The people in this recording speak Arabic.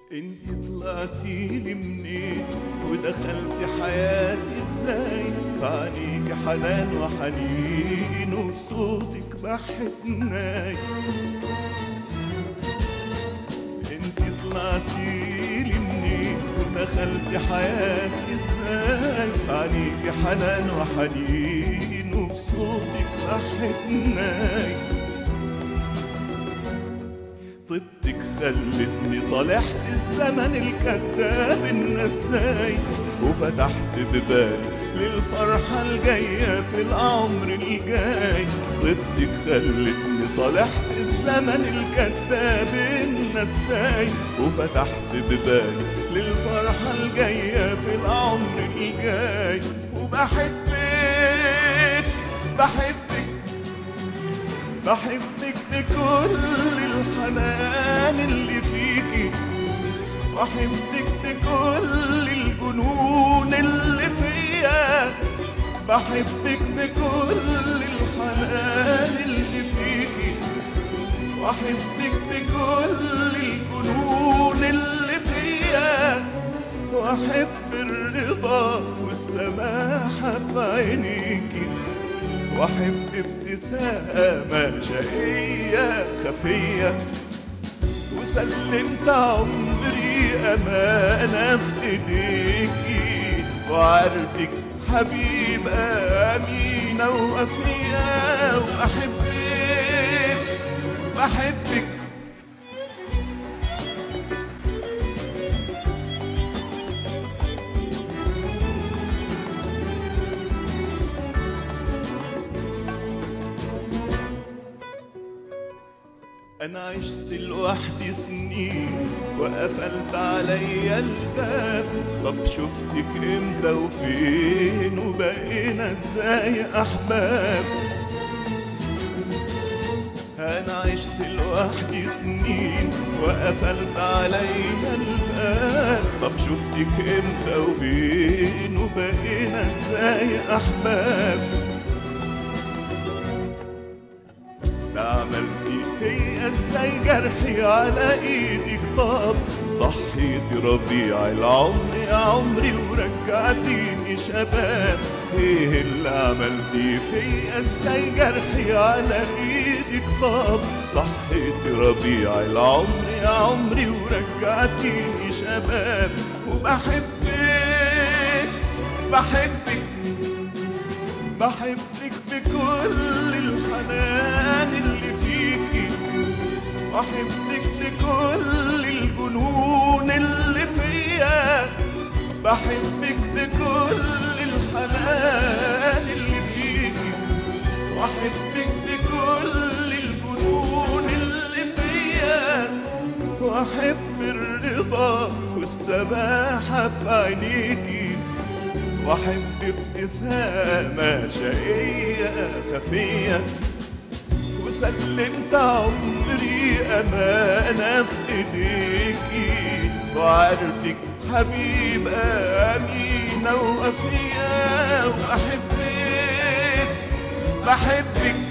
انتي طلعتي لي منين ودخلتي حياتي ازاي؟ فعنيكي حنان وحنين وفي صوتك بحة ناي. انتي طلعتي لي منين ودخلتي حياتي ازاي؟ فعنيكي حنان وحنين وفي صوتك بحة ناي. طيبتك خلتني صالحت الزمن الكذاب النساي، وفتحت ببالي للفرحة الجاية في العمر الجاي. طيبتك خلتني صالحت الزمن الكذاب النساي، وفتحت ببالي للفرحة الجاية في العمر الجاي. وبحبك بحبك بحبك بكل الحنان اللي فيكي، بحبك بكل الجنون اللي فيا. بحبك بكل الحنان اللي فيكي، بحبك بكل الجنون اللي فيا. واحب الرضا والسماحة في عينيكي، واحب ابتسامة شقية خفية. وسلمت عمري أمانة في ايديكي، وعارفك حبيبة أمينة ووفية. وأحبك بحبك أنا عشت لوحدي سنين وقفلت عليا الباب. طب شفتك امتى وفين وبقينا ازاي أحباب؟ أنا عشت لوحدي سنين وقفلت عليا الباب. طب شفتك امتى وفين وبقينا ازاي أحباب؟ عملتي فيا ازاي جرحي على ايدك؟ طب صحيتي ربيع العمر يا عمري ورجعتيني شباب. ايه اللي عملتي فيا ازاي جرحي على ايدك؟ طب صحيتي ربيع العمر يا عمري ورجعتيني شباب. وبحبك بحبك بحبك بكل الحنان اللي فيكي، بحبك بكل الجنون اللي فيا. بحبك بكل الحنان اللي فيكي، بحبك بكل الجنون اللي فيا. واحب الرضا والسماحة في عينيكي، واحب ابتسامة شقية خفية. وسلمت عمري أمانة في ايديكي، وعارفك حبيبة أمينة ووفية. وأحبك بحبك